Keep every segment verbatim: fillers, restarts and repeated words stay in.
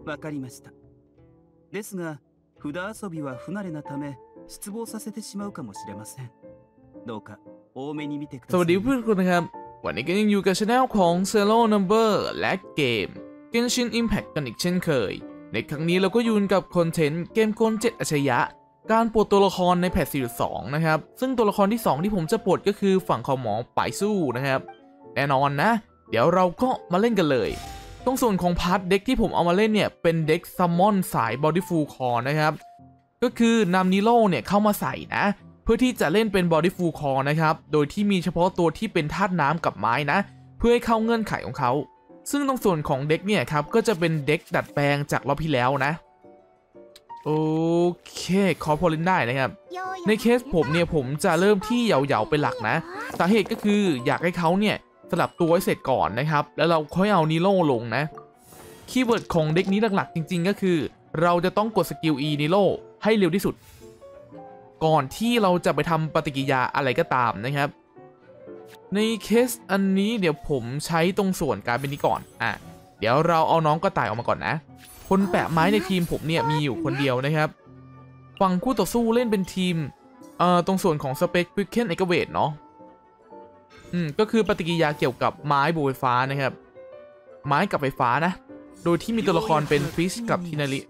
わかりました。ですが、札遊びは不慣れなため失望させてしまうかもしれません。どうか多めに見てください。 สวัสดีเพื่อนคุณนะครับวันนี้ก็ยังอยู่กับช่องของ Zero Number และเกม Genshin Impact กันอีกเช่นเคยในครั้งนี้เราก็อยู่กับคอนเทนต์เกมกลเจ็ดอัจฉริยะการปลดตัวละครในแพท สี่จุดสอง นะครับซึ่งตัวละครที่สองที่ผมจะปลดก็คือฝั่งของหมอป่ายสู้นะครับแน่นอนนะเดี๋ยวเราก็มาเล่นกันเลยตรงส่วนของพาร์ทเด็กที่ผมเอามาเล่นเนี่ยเป็นเด็กซัมมอนสายบอดี้ฟูลคอร์นะครับก็คือนำนิโร่เนี่ยเข้ามาใส่นะเพื่อที่จะเล่นเป็นบอดี้ฟูลคอร์นะครับโดยที่มีเฉพาะตัวที่เป็นธาตุน้ำกับไม้นะเพื่อให้เข้าเงื่อนไขของเขาซึ่งตรงส่วนของเด็กเนี่ยครับก็จะเป็นเด็กดัดแปลงจากรอบที่แล้วนะโอเคขอพอเล่นได้นะครับในเคสผมเนี่ยผมจะเริ่มที่เหยาๆเป็นหลักนะสาเหตุก็คืออยากให้เขาเนี่ยสลับตัวให้เสร็จก่อนนะครับแล้วเราค่อยเอานิโร่ลงนะคีย์เวิร์ดของเด็กนี้หลักๆจริงๆก็คือเราจะต้องกดสกิล E นิโร่ให้เร็วที่สุดก่อนที่เราจะไปทำปฏิกิริยาอะไรก็ตามนะครับในเคสอันนี้เดี๋ยวผมใช้ตรงส่วนการเป็นนี้ก่อนอ่ะเดี๋ยวเราเอาน้องกระต่ายออกมาก่อนนะคนแปะไม้ในทีมผมเนี่ยมีอยู่คนเดียวนะครับฝั่งคู่ต่อสู้เล่นเป็นทีมเอ่อตรงส่วนของสเปคพิกเคนเอกเวทเนาะอืมก็คือปฏิกิริยาเกี่ยวกับไม้บุไฟฟ้านะครับไม้กับไฟฟ้านะโดยที่มีตัวละครเป็นฟิชกับทินาริ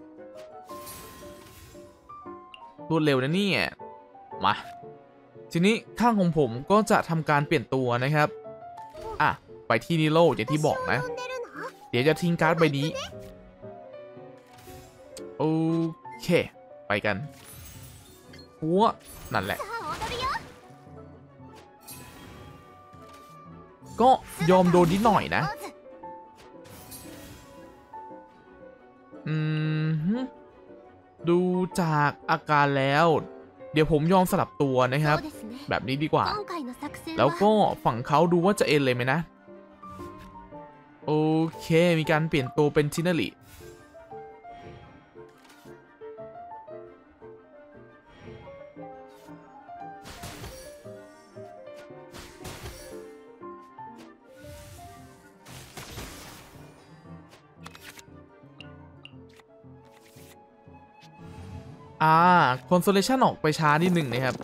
รวดเร็วนะเนี่ยมาทีนี้ข้างของผมก็จะทำการเปลี่ยนตัวนะครับอ่ะไปที่นิโร่อย่างที่บอกนะเดี๋ยวจะทิ้งการ์ดใบนี้โอเคไปกันหัวนั่นแหละก็ยอมโดนนิดหน่อยนะอืมดูจากอาการแล้วเดี๋ยวผมยอมสลับตัวนะครับแบบนี้ดีกว่าแล้วก็ฝั่งเขาดูว่าจะเอ็นเลยไหมนะโอเคมีการเปลี่ยนตัวเป็นทินาริอ่าคอนโซเลชันออกไปช้านิดหนึ่งนะครับ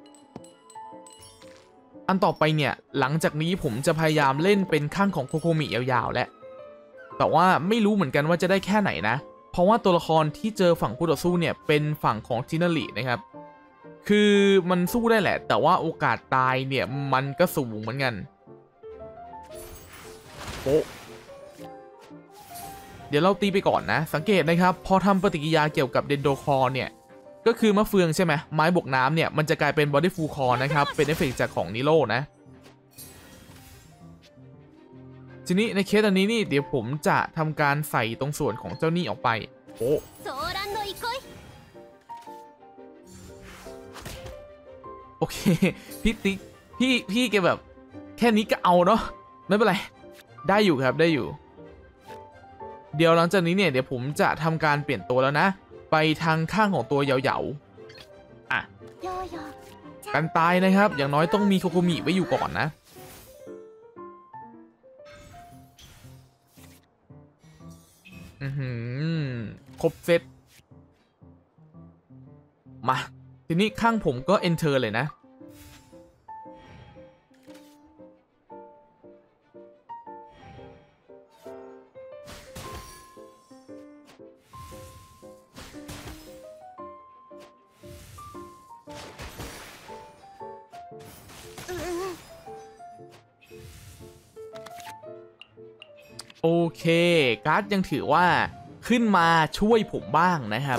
อันต่อไปเนี่ยหลังจากนี้ผมจะพยายามเล่นเป็นข้างของโคโคมิยาวๆและแต่ว่าไม่รู้เหมือนกันว่าจะได้แค่ไหนนะเพราะว่าตัวละครที่เจอฝั่งคู่ต่อสู้เนี่ยเป็นฝั่งของทินารินะครับคือมันสู้ได้แหละแต่ว่าโอกาสตายเนี่ยมันก็สูงเหมือนกันโอ้เดี๋ยวเราตีไปก่อนนะสังเกตนะครับพอทำปฏิกิริยาเกี่ยวกับเดนโดคอร์เนี่ยก็คือมะเฟืองใช่ไหมไม้บวกน้ำเนี่ยมันจะกลายเป็นบอดี้ฟูลคอร์นะครับเป็นเอฟเฟกต์จากของนิโร่นะทีนี้ในเคสอันนี้นี่เดี๋ยวผมจะทำการใส่ตรงส่วนของเจ้านี่ออกไปโอ้โอเคพี่ติ๊กพี่พี่แกแบบแค่นี้ก็เอาเนาะไม่เป็นไรได้อยู่ครับได้อยู่เดี๋ยวหลังจากนี้เนี่ยเดี๋ยวผมจะทำการเปลี่ยนตัวแล้วนะไปทางข้างของตัวเหยาๆอ่ะกันตายนะครับอย่างน้อยต้องมีโคโคมิไว้อยู่ก่อนนะอือหือครบเซตมาทีนี้ข้างผมก็เอนเตอร์เลยนะโอเคการ์ดยังถือว่าขึ้นมาช่วยผมบ้างนะครับ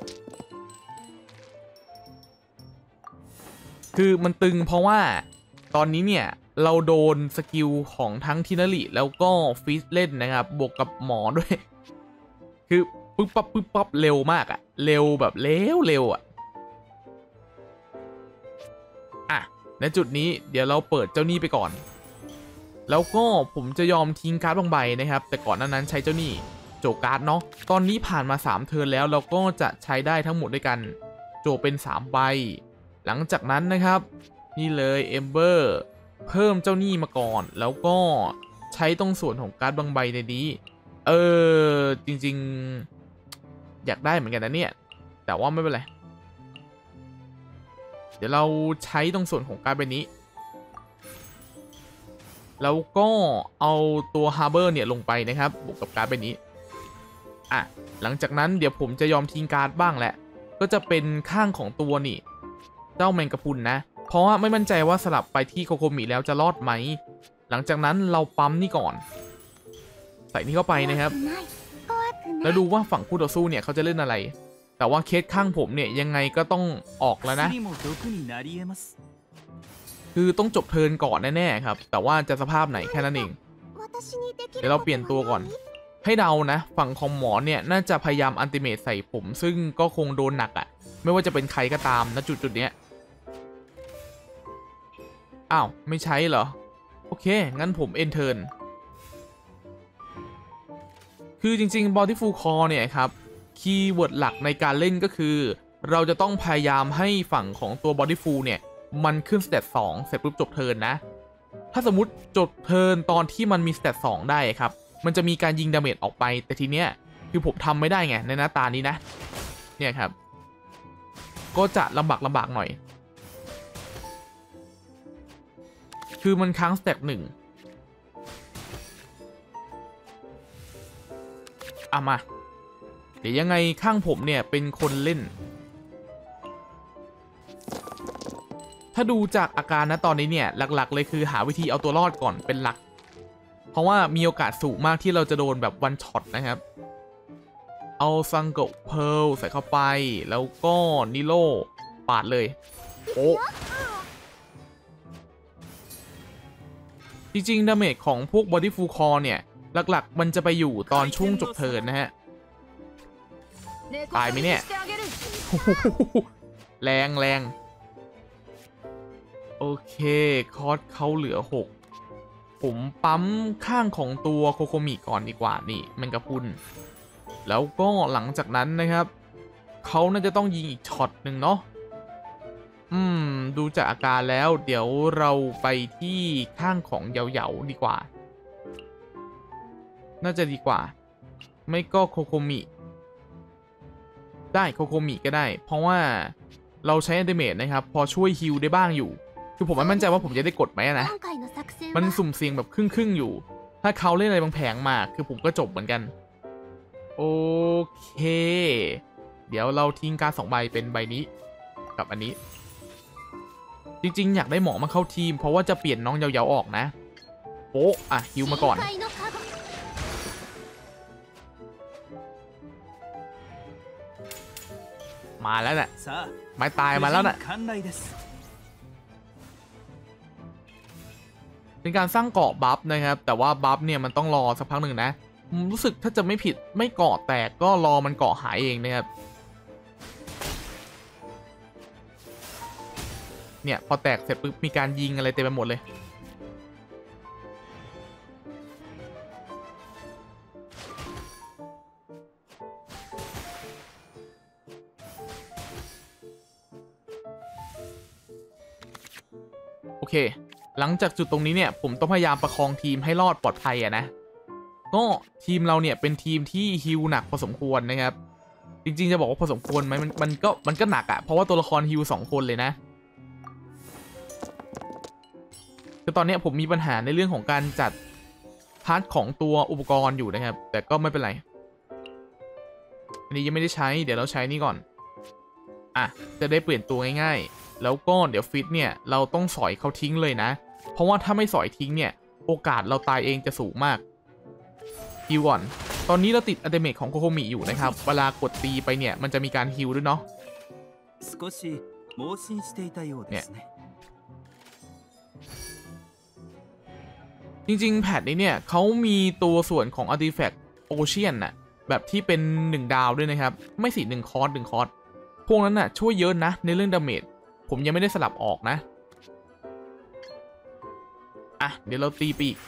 คือมันตึงเพราะว่าตอนนี้เนี่ยเราโดนสกิลของทั้งทินาริแล้วก็ฟิสเล่นนะครับบวกกับหมอด้วยคือปึ๊บปั๊บปึ๊บปั๊บเร็วมากอะเร็วแบบเร็วเร็วอะอ่ะในจุดนี้เดี๋ยวเราเปิดเจ้านี่ไปก่อนแล้วก็ผมจะยอมทิ้งการ์ดบางใบนะครับแต่ก่อนนั้นใช้เจ้านี่โจการ์ดเนาะตอนนี้ผ่านมาสามเทิร์นแล้วเราก็จะใช้ได้ทั้งหมดด้วยกันโจเป็นสามใบหลังจากนั้นนะครับนี่เลยเอมเบอร์เพิ่มเจ้านี่มาก่อนแล้วก็ใช้ตรงส่วนของการ์ดบางใบในนี้เออจริงๆอยากได้เหมือนกันนะเนี่ยแต่ว่าไม่เป็นไรเดี๋ยวเราใช้ตรงส่วนของการ์ดใบนี้แล้วก็เอาตัวฮาร์เบอร์เนี่ยลงไปนะครับบวกกับการ์ดใบนี้อ่ะหลังจากนั้นเดี๋ยวผมจะยอมทิ้งการ์ดบ้างแหละก็จะเป็นข้างของตัวนี่เจ้าแมงกะพรุนนะเพราะว่าไม่มั่นใจว่าสลับไปที่โคโคมิแล้วจะรอดไหมหลังจากนั้นเราปั๊มนี่ก่อนใส่นี่เข้าไปนะครับแล้วดูว่าฝั่งคู่ต่อสู้เนี่ยเขาจะเล่นอะไรแต่ว่าเคสข้างผมเนี่ยยังไงก็ต้องออกแล้วนะคือต้องจบเทิร์นก่อนแน่ๆครับแต่ว่าจะสภาพไหนแค่นั้นเองเดี๋ยวเราเปลี่ยนตัวก่อนให้เดานะฝั่งของหมอเนี่ยน่าจะพยายามอันติเมตใส่ผมซึ่งก็คงโดนหนักอะ่ะไม่ว่าจะเป็นใครก็ตามณจุดจุดเนี้ยอ้าวไม่ใช้เหรอโอเคงั้นผมเอนเทิร์นคือจริงๆ Body Full Core เนี่ยครับคีย์เวิร์ดหลักในการเล่นก็คือเราจะต้องพยายามให้ฝั่งของตัว Body Full เนี่ยมันขึ้นสเตตสองเสร็จปุ๊บจบเทิร์นนะถ้าสมมติจบเทิร์นตอนที่มันมีสเตตสองได้ครับมันจะมีการยิงดาเมจออกไปแต่ทีเนี้ยคือผมทำไม่ได้ไงในหน้าตานี้นะเนี่ยครับก็จะลำบากลำบากหน่อยคือมันค้างสเตตหนึ่งอ่ะมาเดี๋ยวยังไงข้างผมเนี่ยเป็นคนเล่นถ้าดูจากอาการนะตอนนี้เนี่ยหลักๆเลยคือหาวิธีเอาตัวรอดก่อนเป็นหลักเพราะว่ามีโอกาสสูงมากที่เราจะโดนแบบวันช็อตนะครับเอาซังโกะเพร์ลใส่เข้าไปแล้วก็นิโร่ปาดเลยโอ้จริงๆดาเมจของพวก Body Full Core เนี่ยหลักๆมันจะไปอยู่ตอนช่วงจบเทิร์นนะฮะตายไหมเนี่ยแรงแรงโอเคคอร์สเขาเหลือหกผมปั๊มข้างของตัวโคโคมิก่อนดีกว่านี่แมงกะพรุนแล้วก็หลังจากนั้นนะครับเขาน่าจะต้องยิงอีกช็อตหนึ่งเนาะอืมดูจากอาการแล้วเดี๋ยวเราไปที่ข้างของเหยาๆดีกว่าน่าจะดีกว่าไม่ก็โคโคมิได้โคโคมิก็ได้เพราะว่าเราใช้อันติเมตนะครับพอช่วยฮิลได้บ้างอยู่คือผมไม่มั่นใจว่าผมจะได้กดไหมนะมันสุ่มเสี่ยงแบบครึ่งๆอยู่ถ้าเขาเล่นอะไรบางแผงมาคือผมก็จบเหมือนกันโอเคเดี๋ยวเราทิ้งการสองใบเป็นใบนี้กับอันนี้จริงๆอยากได้หมอมาเข้าทีมเพราะว่าจะเปลี่ยนน้องเหยาๆออกนะโป๊ะอ่ะฮิลมาก่อนมาแล้วน่ะไม้ตายมาแล้วน่ะเป็นการสร้างเกาะบัฟนะครับแต่ว่าบัฟเนี่ยมันต้องรอสักพักหนึ่งนะรู้สึกถ้าจะไม่ผิดไม่เกาะแตกก็รอมันเกาะหายเองนะครับเนี่ยพอแตกเสร็จปุ๊บมีการยิงอะไรเต็มไปหมดเลยโอเคหลังจากจุดตรงนี้เนี่ยผมต้องพยายามประคองทีมให้รอดปลอดภัยอะนะก็ทีมเราเนี่ยเป็นทีมที่ฮิลหนักพอสมควรนะครับจริงๆจะบอกว่าพอสมควรไหมมันมันก็มันก็หนักอะเพราะว่าตัวละครฮิลสองคนเลยนะคือตอนนี้ผมมีปัญหาในเรื่องของการจัดพาร์ทของตัวอุปกรณ์อยู่นะครับแต่ก็ไม่เป็นไรอันนี้ยังไม่ได้ใช้เดี๋ยวเราใช้นี่ก่อนอ่ะจะได้เปลี่ยนตัวง่ายๆแล้วก็เดี๋ยวฟิตเนี่ยเราต้องสอยเขาทิ้งเลยนะเพราะว่าถ้าไม่สอยทิ้งเนี่ยโอกาสเราตายเองจะสูงมากฮิวก่อนตอนนี้เราติดอัลติเมทของโคโคมิอยู่นะครับเวลากดตีไปเนี่ยมันจะมีการฮิวด้วยเนาะเนี่ยจริงๆแพทนี้เนี่ยเขามีตัวส่วนของ Artifact Ocean น่ะแบบที่เป็นหนึ่งดาวด้วยนะครับไม่สิหนึ่งคอร์สหนึ่งคอร์สพวกนั้นน่ะช่วยเยอะนะในเรื่องดาเมจผมยังไม่ได้สลับออกนะอ่ะเดี๋ยวเราตีปีก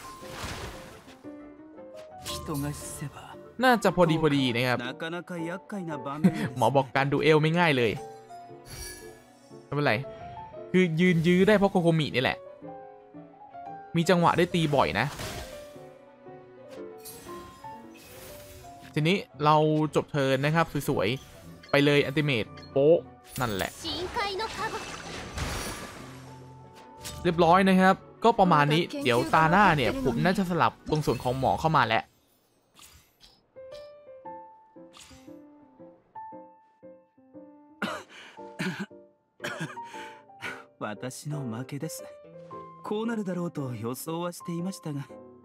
น่าจะพอดีพอดีนะครับหมอบอกการดูเอลไม่ง่ายเลยไม่เป็นไรคือยืนยื้อได้เพราะโคโคมินี่แหละมีจังหวะได้ตีบ่อยนะทีนี้เราจบเทิร์นนะครับสวยๆไปเลยอัลติเมทโป๊ะนั่นแหละเรียบร้อยนะครับก็ประมาณนี้เดี๋ยวตาหน้าเนี่ยผมน่าจะสลับตรงส่วนของหมอเข้ามาแล้ว私の負けです。こうなるだろうと予想はしていましたが。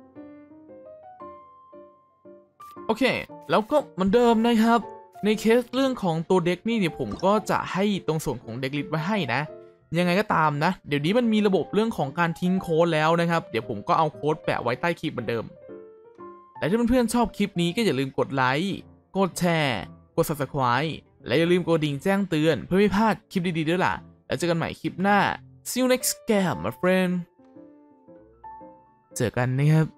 โอเคแล้วก็เหมือนเดิมนะครับในเคสเรื่องของตัวเด็กนี่เนี่ยผมก็จะให้ตรงส่วนของเด็กลิสต์ไว้ให้นะยังไงก็ตามนะเดี๋ยวนี้มันมีระบบเรื่องของการทิ้งโค้ดแล้วนะครับเดี๋ยวผมก็เอาโค้ดแปะไว้ใต้คลิปเหมือนเดิมและถ้าเพื่อนๆชอบคลิปนี้ก็อย่าลืมกดไลค์กดแชร์กด ซับสไครบ์ และอย่าลืมกดดิ่งแจ้งเตือนเพื่อไม่พลาดคลิปดีๆด้วยล่ะแล้วเจอกันใหม่คลิปหน้า see you next game my friend เจอกันนะครับ